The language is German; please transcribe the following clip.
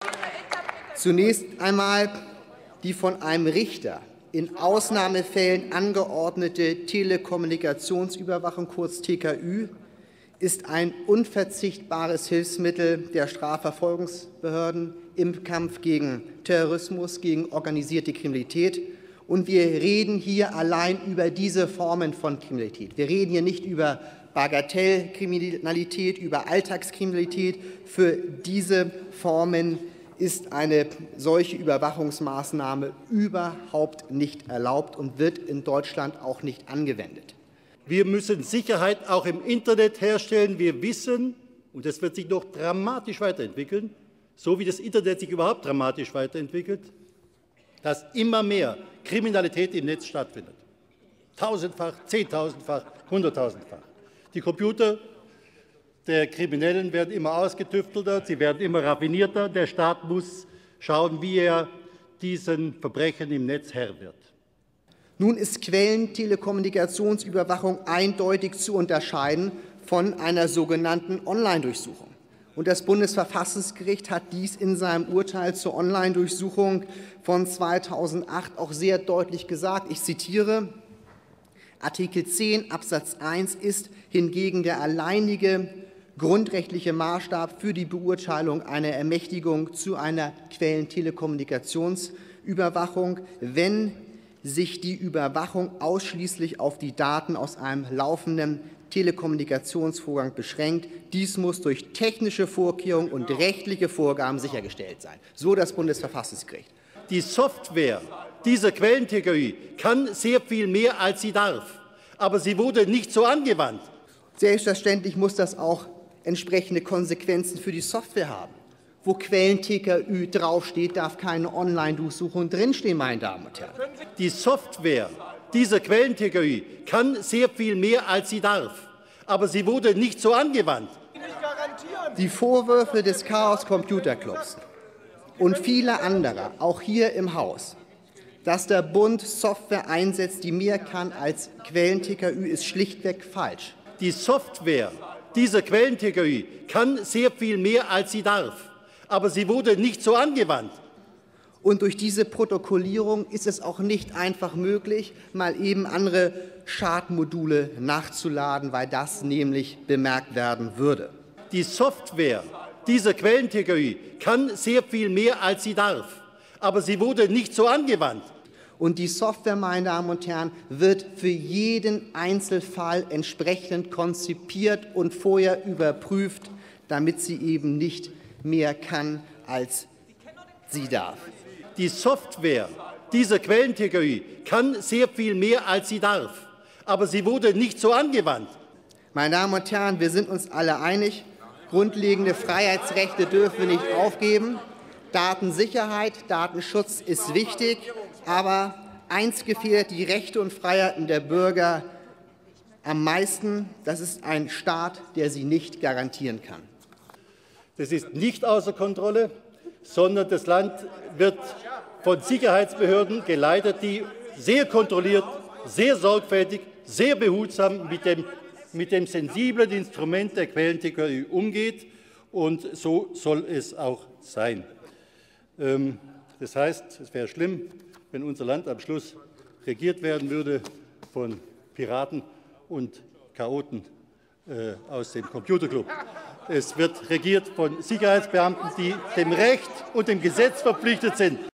Zunächst einmal die von einem Richter in Ausnahmefällen angeordnete Telekommunikationsüberwachung, kurz TKÜ, ist ein unverzichtbares Hilfsmittel der Strafverfolgungsbehörden im Kampf gegen Terrorismus, gegen organisierte Kriminalität. Und wir reden hier allein über diese Formen von Kriminalität. Wir reden hier nicht über Bagatellkriminalität, über Alltagskriminalität. Für diese Formen ist eine solche Überwachungsmaßnahme überhaupt nicht erlaubt und wird in Deutschland auch nicht angewendet. Wir müssen Sicherheit auch im Internet herstellen. Wir wissen, und das wird sich noch dramatisch weiterentwickeln, so wie das Internet sich überhaupt dramatisch weiterentwickelt, dass immer mehr Kriminalität im Netz stattfindet. Tausendfach, zehntausendfach, hunderttausendfach. Die Computer der Kriminellen werden immer ausgetüftelter, sie werden immer raffinierter. Der Staat muss schauen, wie er diesen Verbrechen im Netz Herr wird. Nun ist Quellentelekommunikationsüberwachung eindeutig zu unterscheiden von einer sogenannten Online-Durchsuchung. Und das Bundesverfassungsgericht hat dies in seinem Urteil zur Online-Durchsuchung von 2008 auch sehr deutlich gesagt. Ich zitiere: Artikel 10 Absatz 1 ist hingegen der alleinige grundrechtliche Maßstab für die Beurteilung einer Ermächtigung zu einer Quellentelekommunikationsüberwachung, wenn sich die Überwachung ausschließlich auf die Daten aus einem laufenden Telekommunikationsvorgang beschränkt. Dies muss durch technische Vorkehrungen und rechtliche Vorgaben sichergestellt sein. So das Bundesverfassungsgericht. Die Software dieser Quellen-TKÜ kann sehr viel mehr, als sie darf. Aber sie wurde nicht so angewandt. Selbstverständlich muss das auch entsprechende Konsequenzen für die Software haben. Wo Quellen-TKÜ draufsteht, darf keine Online-Durchsuchung drinstehen, meine Damen und Herren. Die Software dieser Quellen-TKÜ kann sehr viel mehr, als sie darf. Aber sie wurde nicht so angewandt. Die Vorwürfe des Chaos Computer Clubs und vieler anderer, auch hier im Haus, dass der Bund Software einsetzt, die mehr kann als Quellen-TKÜ, ist schlichtweg falsch. Die Software dieser Quellen-TKÜ kann sehr viel mehr, als sie darf. Aber sie wurde nicht so angewandt. Und durch diese Protokollierung ist es auch nicht einfach möglich, mal eben andere Schadmodule nachzuladen, weil das nämlich bemerkt werden würde. Die Software dieser Quellen-TKÜ kann sehr viel mehr, als sie darf. Aber sie wurde nicht so angewandt. Und die Software, meine Damen und Herren, wird für jeden Einzelfall entsprechend konzipiert und vorher überprüft, damit sie eben nicht mehr kann, als sie darf. Die Software dieser Quellen-TKÜ kann sehr viel mehr, als sie darf. Aber sie wurde nicht so angewandt. Meine Damen und Herren, wir sind uns alle einig, grundlegende Freiheitsrechte dürfen wir nicht aufgeben. Datensicherheit, Datenschutz ist wichtig, aber eins gefährdet die Rechte und Freiheiten der Bürger am meisten. Das ist ein Staat, der sie nicht garantieren kann. Das ist nicht außer Kontrolle, sondern das Land wird von Sicherheitsbehörden geleitet, die sehr kontrolliert, sehr sorgfältig, sehr behutsam mit dem sensiblen Instrument der Quellen-TKÜ umgeht. Und so soll es auch sein. Das heißt, es wäre schlimm, wenn unser Land am Schluss regiert werden würde von Piraten und Chaoten aus dem Computerclub. Es wird regiert von Sicherheitsbeamten, die dem Recht und dem Gesetz verpflichtet sind.